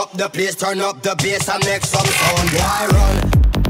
up the place, turn up the bass and make some sound. Why run?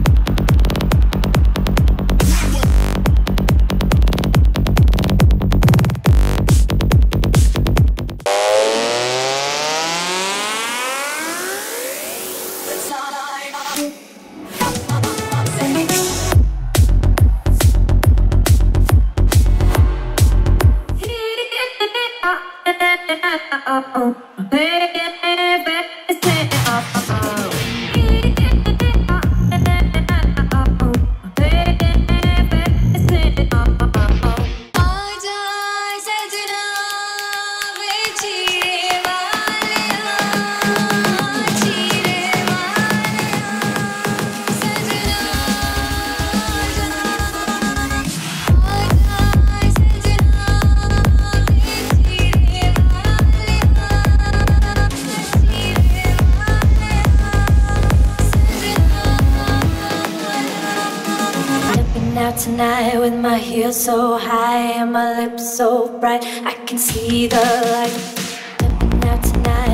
Tonight with my heels so high and my lips so bright, I can see the light. Stepping out tonight